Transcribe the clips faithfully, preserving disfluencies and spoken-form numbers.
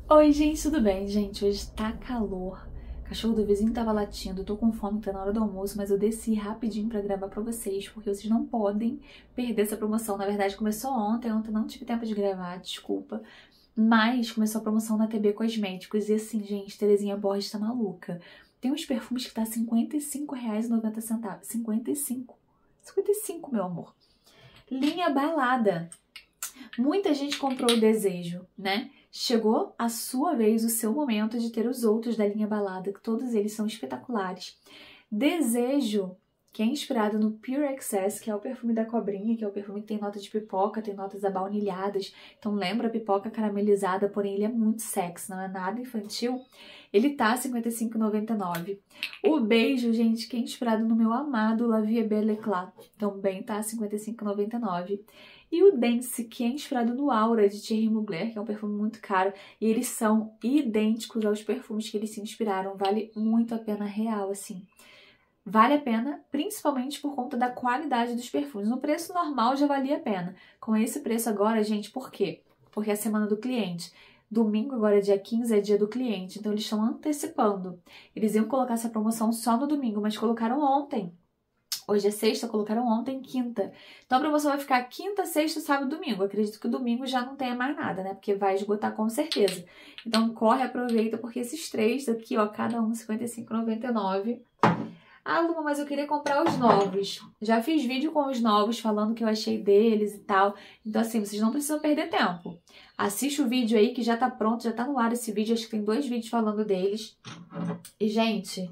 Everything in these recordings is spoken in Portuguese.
Oi, gente, tudo bem? Gente, hoje tá calor. O cachorro do vizinho tava latindo, eu tô com fome, tá na hora do almoço, mas eu desci rapidinho pra gravar pra vocês, porque vocês não podem perder essa promoção. Na verdade, começou ontem, ontem não tive tempo de gravar, desculpa. Mas começou a promoção na T B Cosméticos e assim, gente, Terezinha Borges tá maluca. Tem uns perfumes que tá cinquenta e cinco reais e noventa centavos. cinquenta e cinco. cinquenta e cinco, meu amor. Linha Balada. Muita gente comprou o Desejo, né? Chegou a sua vez, o seu momento de ter os outros da linha Balada, que todos eles são espetaculares. Desejo, que é inspirado no Pure Excess, que é o perfume da cobrinha, que é o perfume que tem nota de pipoca, tem notas abaunilhadas. Então lembra a pipoca caramelizada, porém ele é muito sexy, não é nada infantil. Ele tá cinquenta e cinco reais e noventa e nove centavos. O Beijo, gente, que é inspirado no meu amado La Vie est Belle Éclat, também tá cinquenta e cinco reais e noventa e nove centavos. E o Dance, que é inspirado no Aura de Thierry Mugler, que é um perfume muito caro, e eles são idênticos aos perfumes que eles se inspiraram. Vale muito a pena, real, assim. Vale a pena, principalmente por conta da qualidade dos perfumes. No preço normal já valia a pena. Com esse preço agora, gente, por quê? Porque é a semana do cliente. Domingo, agora dia quinze, é dia do cliente, então eles estão antecipando. Eles iam colocar essa promoção só no domingo, mas colocaram ontem. Hoje é sexta, colocaram ontem quinta. Então a promoção vai ficar quinta, sexta, sábado e domingo. Acredito que o domingo já não tenha mais nada, né? Porque vai esgotar com certeza. Então corre, aproveita, porque esses três aqui, ó, cada um cinquenta e cinco reais e noventa e nove centavos. Ah, Luma, mas eu queria comprar os novos. Já fiz vídeo com os novos, falando o que eu achei deles e tal. Então assim, vocês não precisam perder tempo. Assiste o vídeo aí que já tá pronto, já tá no ar esse vídeo. Acho que tem dois vídeos falando deles. E, gente,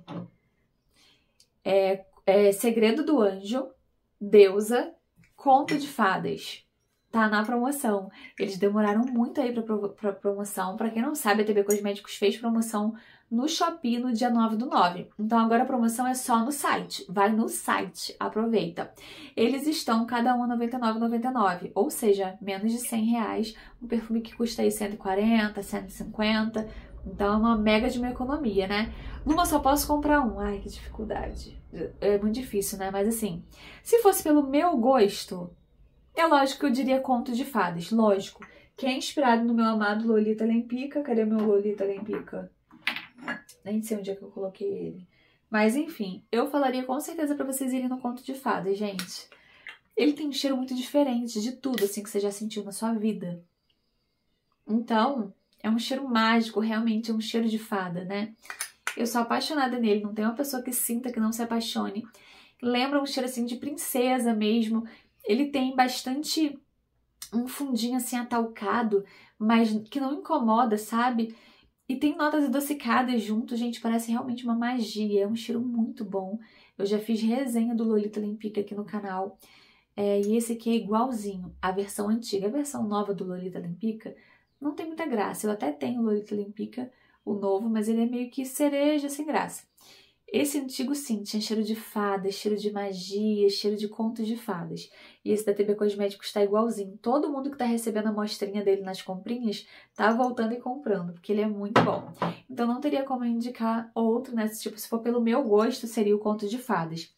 é... É Segredo do Anjo, Deusa, Conto de Fadas. Tá na promoção. Eles demoraram muito aí pra, pro, pra promoção. Pra quem não sabe, a T B Cosméticos fez promoção no Shopee no dia nove do nove. Então agora a promoção é só no site. Vai no site, aproveita. Eles estão cada um a noventa e nove reais e noventa e nove centavos. Ou seja, menos de cem reais. Um perfume que custa aí cento e quarenta, cento e cinquenta. Então é uma mega de uma economia, né? Numa só posso comprar um. Ai, que dificuldade. É muito difícil, né? Mas assim, se fosse pelo meu gosto, é lógico que eu diria Conto de Fadas. Lógico. Que é inspirado no meu amado Lolita Lempica. Cadê meu Lolita Lempica? Nem sei onde é que eu coloquei ele. Mas enfim, eu falaria com certeza pra vocês irem no Conto de Fadas, gente. Ele tem um cheiro muito diferente de tudo, assim, que você já sentiu na sua vida. Então, é um cheiro mágico, realmente é um cheiro de fada, né? Eu sou apaixonada nele, não tem uma pessoa que sinta que não se apaixone. Lembra um cheiro assim de princesa mesmo. Ele tem bastante um fundinho assim atalcado, mas que não incomoda, sabe? E tem notas adocicadas junto, gente, parece realmente uma magia. É um cheiro muito bom. Eu já fiz resenha do Lolita Lempica aqui no canal. É, e esse aqui é igualzinho, a versão antiga. A versão nova do Lolita Lempica não tem muita graça. Eu até tenho o Lolita Lempica, o novo, mas ele é meio que cereja sem graça. Esse antigo, sim, tinha cheiro de fada, cheiro de magia, cheiro de contos de fadas. E esse da T B Cosméticos está igualzinho. Todo mundo que está recebendo a amostrinha dele nas comprinhas tá voltando e comprando, porque ele é muito bom. Então não teria como indicar outro, né? Tipo, se for pelo meu gosto, seria o Conto de Fadas.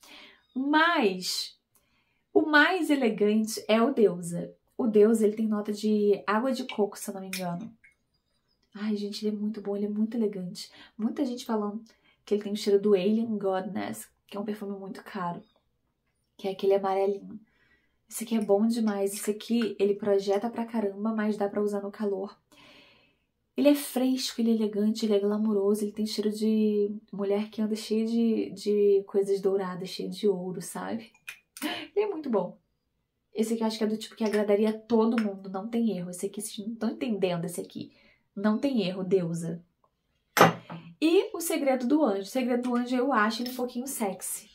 Mas o mais elegante é o Deusa. O Deusa, ele tem nota de água de coco, se eu não me engano. Ai, gente, ele é muito bom, ele é muito elegante. Muita gente falando que ele tem o cheiro do Alien Godness, que é um perfume muito caro, que é aquele amarelinho. Esse aqui é bom demais. Esse aqui, ele projeta pra caramba, mas dá pra usar no calor. Ele é fresco, ele é elegante, ele é glamouroso, ele tem cheiro de mulher que anda cheia de, de coisas douradas, cheia de ouro, sabe? Ele é muito bom. Esse aqui eu acho que é do tipo que agradaria todo mundo, não tem erro. Esse aqui, vocês não estão entendendo esse aqui. Não tem erro, Deusa. E o Segredo do Anjo. O Segredo do Anjo eu acho ele um pouquinho sexy.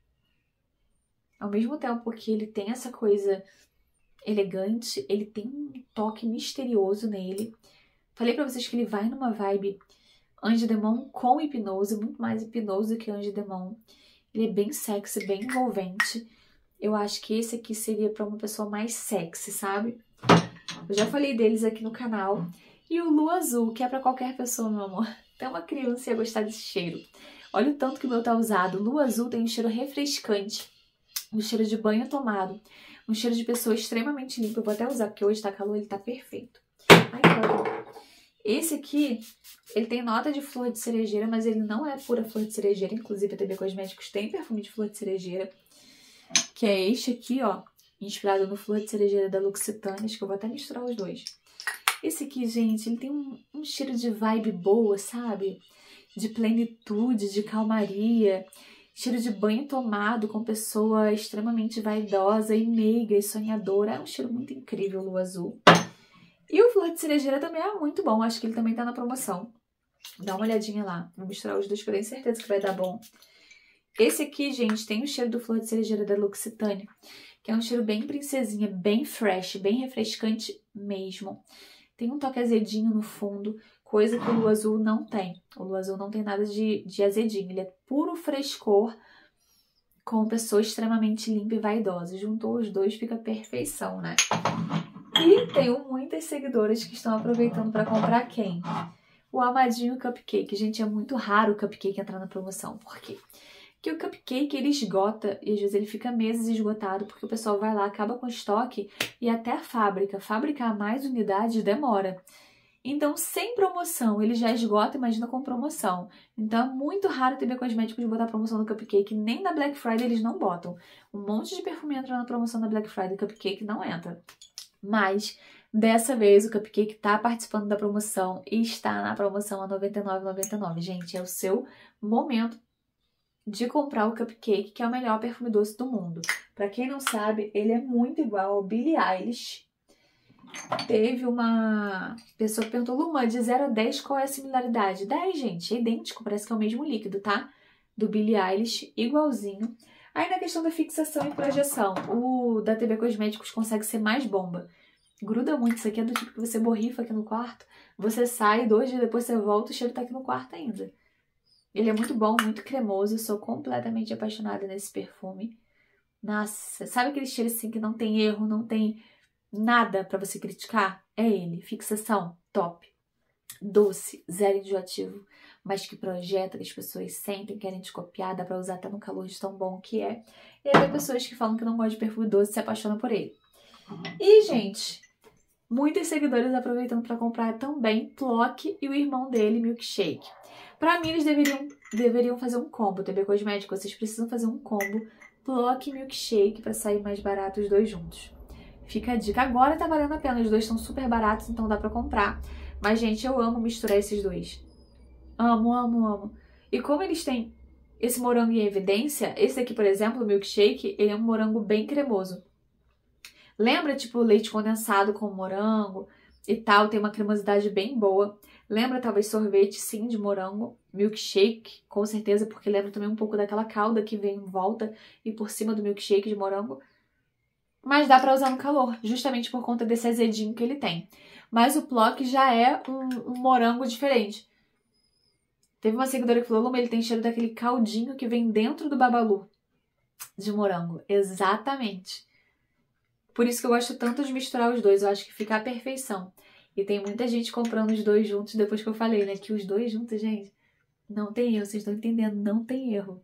Ao mesmo tempo que ele tem essa coisa elegante, ele tem um toque misterioso nele. Falei pra vocês que ele vai numa vibe Ange Demon com hipnose, muito mais hipnose do que Ange Demon. Ele é bem sexy, bem envolvente. Eu acho que esse aqui seria pra uma pessoa mais sexy, sabe? Eu já falei deles aqui no canal. E o Lua Azul, que é pra qualquer pessoa, meu amor. Até uma criança ia gostar desse cheiro. Olha o tanto que o meu tá usado. O Lua Azul tem um cheiro refrescante. Um cheiro de banho tomado. Um cheiro de pessoa extremamente limpa. Eu vou até usar, porque hoje tá calor, ele tá perfeito. Ai, claro. Esse aqui, ele tem nota de flor de cerejeira, mas ele não é pura flor de cerejeira. Inclusive, a T B Cosméticos tem perfume de flor de cerejeira, que é este aqui, ó, inspirado no flor de cerejeira da L'Occitane. Acho que eu vou até misturar os dois. Esse aqui, gente, ele tem um, um cheiro de vibe boa, sabe? De plenitude, de calmaria. Cheiro de banho tomado com pessoa extremamente vaidosa e meiga e sonhadora. É um cheiro muito incrível, Lua Azul. E o flor de cerejeira também é muito bom. Acho que ele também tá na promoção. Dá uma olhadinha lá. Vou misturar os dois que eu tenho certeza que vai dar bom. Esse aqui, gente, tem o cheiro do flor de cerejeira da L'Occitane, que é um cheiro bem princesinha, bem fresh, bem refrescante mesmo. Tem um toque azedinho no fundo, coisa que o Lua Azul não tem. O Lua Azul não tem nada de, de azedinho. Ele é puro frescor com pessoa extremamente limpa e vaidosa. Juntou os dois, fica perfeição, né? E tenho muitas seguidoras que estão aproveitando para comprar quem? O Amadinho Cupcake. Gente, é muito raro o Cupcake entrar na promoção. Por quê? Porque o Cupcake, ele esgota, e às vezes ele fica meses esgotado, porque o pessoal vai lá, acaba com o estoque, e até a fábrica, fabricar mais unidades demora. Então, sem promoção, ele já esgota, imagina com promoção. Então, é muito raro a T B Cosméticos botar promoção no Cupcake, nem na Black Friday eles não botam. Um monte de perfume entra na promoção da Black Friday, o Cupcake não entra. Mas, dessa vez, o Cupcake tá participando da promoção e está na promoção a noventa e nove reais e noventa e nove centavos. Gente, é o seu momento de comprar o Cupcake, que é o melhor perfume doce do mundo. Pra quem não sabe, ele é muito igual ao Billie Eilish. Teve uma pessoa que perguntou, Luma, de zero a dez, qual é a similaridade? dez, gente, é idêntico, parece que é o mesmo líquido, tá? Do Billie Eilish, igualzinho. Aí na questão da fixação e projeção, o da T B Cosméticos consegue ser mais bomba. Gruda muito, isso aqui é do tipo que você borrifa aqui no quarto, você sai, dois dias depois você volta, o cheiro tá aqui no quarto ainda. Ele é muito bom, muito cremoso, eu sou completamente apaixonada nesse perfume. Nossa, sabe aquele cheiro assim que não tem erro, não tem nada pra você criticar? É ele, fixação, top. Doce, zero enjoativo, mas que projeta, que as pessoas sentem, querem te copiar, dá pra usar até no calor de tão bom que é. E aí tem pessoas que falam que não gostam de perfume doce e se apaixonam por ele. E, gente, muitos seguidores aproveitando pra comprar também Plock e o irmão dele, Milkshake. Pra mim, eles deveriam, deveriam fazer um combo, T B Cosméticos, vocês precisam fazer um combo Plock e Milkshake pra sair mais barato os dois juntos. Fica a dica. Agora tá valendo a pena, os dois estão super baratos, então dá pra comprar. Mas, gente, eu amo misturar esses dois. Amo, amo, amo. E como eles têm esse morango em evidência, esse aqui, por exemplo, o Milkshake, ele é um morango bem cremoso. Lembra, tipo, leite condensado com morango e tal, tem uma cremosidade bem boa. Lembra, talvez, sorvete, sim, de morango. Milkshake, com certeza, porque lembra também um pouco daquela calda que vem em volta e por cima do milkshake de morango. Mas dá pra usar no calor, justamente por conta desse azedinho que ele tem. Mas o Plock já é um, um morango diferente. Teve uma seguidora que falou, Luma, ele tem cheiro daquele caldinho que vem dentro do Babalu de morango. Exatamente. Por isso que eu gosto tanto de misturar os dois, eu acho que fica a perfeição. E tem muita gente comprando os dois juntos, depois que eu falei, né? Que os dois juntos, gente, não tem erro, vocês estão entendendo, não tem erro.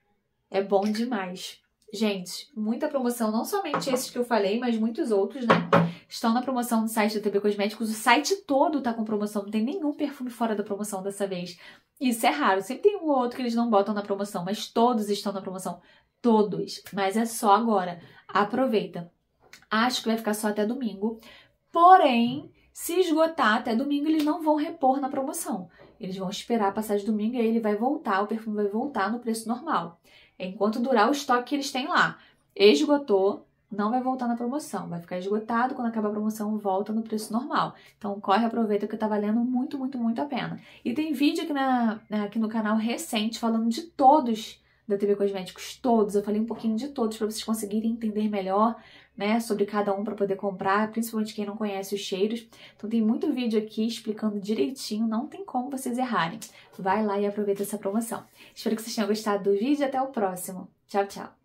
É bom demais. Gente, muita promoção, não somente esses que eu falei, mas muitos outros, né? Estão na promoção no site da T B Cosméticos. O site todo tá com promoção, não tem nenhum perfume fora da promoção dessa vez. Isso é raro, sempre tem um ou outro que eles não botam na promoção, mas todos estão na promoção. Todos. Mas é só agora. Aproveita. Acho que vai ficar só até domingo. Porém, se esgotar até domingo, eles não vão repor na promoção. Eles vão esperar passar de domingo e aí ele vai voltar, o perfume vai voltar no preço normal. Enquanto durar o estoque que eles têm lá. Esgotou, não vai voltar na promoção. Vai ficar esgotado, quando acabar a promoção, volta no preço normal. Então, corre, aproveita que tá valendo muito, muito, muito a pena. E tem vídeo aqui, na, aqui no canal recente falando de todos da T B Cosméticos, todos. Eu falei um pouquinho de todos para vocês conseguirem entender melhor, né, sobre cada um para poder comprar, principalmente quem não conhece os cheiros. Então tem muito vídeo aqui explicando direitinho, não tem como vocês errarem. Vai lá e aproveita essa promoção. Espero que vocês tenham gostado do vídeo e até o próximo. Tchau, tchau!